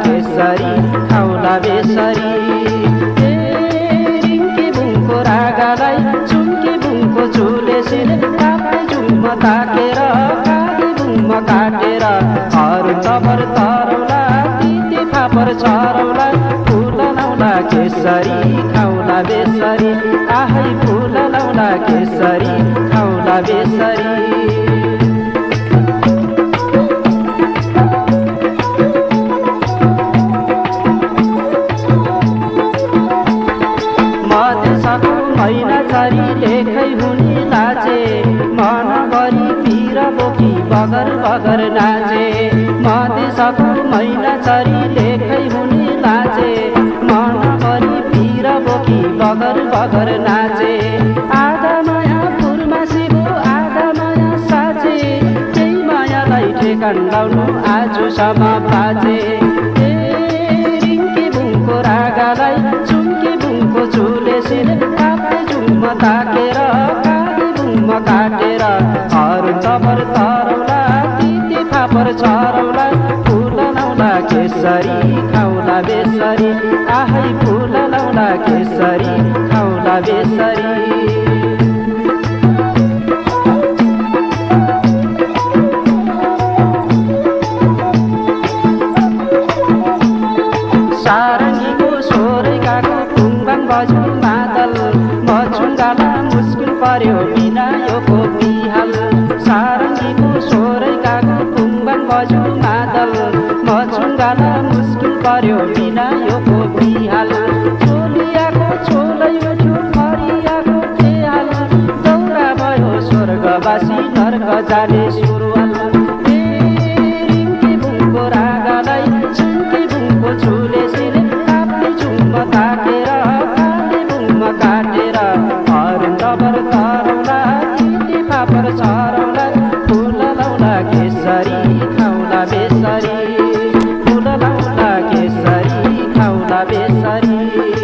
केसरी खाउला बेसरी। रिङ्की बुङको रागालाई चुम्की बुङको चुलेसिले काप्ने जुम्म ताकेर काली बुङमा काटेर अरू तबर तरौला तिती फापर चरौला फुल लाउला केसरी खाउला बेसरी। आहै फुल लाउला केसरी खाउला बेसरी। मैना छरी लेखै हुने लाजे मनभरि पिर बोकी बगर बगर नाचे। मधेसको मैना छरी लेखै हुने लाजे मनभरि पिर बोकी बगर बगर नाचे। आधा माया फुलमासीको आधा माया साँचे त्यही मायालाई ठेकान लाउनु आजसम्म बाजे। रिङ्की बुङको रागालाई चुम्की बुङको चुलेसिले ताकेर काली बुङमा काटेर अरू तबर तरौला तिती फापर चरौला फुल लाउला केसरी खाउला बेसरी। आहै फुल लाउला केसरी खाउला बेसरी। सारङ्गीको स्वरै गाको पुङबाङ बज्यो मादल मछुङ्गाला मुस्किल पर्यो बिना यो कोपिहाल। सारङ्गीको स्वरै गाको पुङबाङ बज्यो मादल मछुङ्गाला मुस्किल पर्यो बिना यो कोपिहाल। छोलियाको छोलै उठ्यो फरियाको के हाल दौरा भयो स्वर्गवासी नर्क जाने सुरुवाल। रिङ्की बुङको रागालाई चुम्की बुङको चुलेसिले काप्ने जुम्म ताकेर काली बुङमा काटेर अरू तबर तरौला तिती फापर चरौला फुल लाउला केसरी खाउला बेसरी। फुल लाउला केसरी खाउला बेसरी।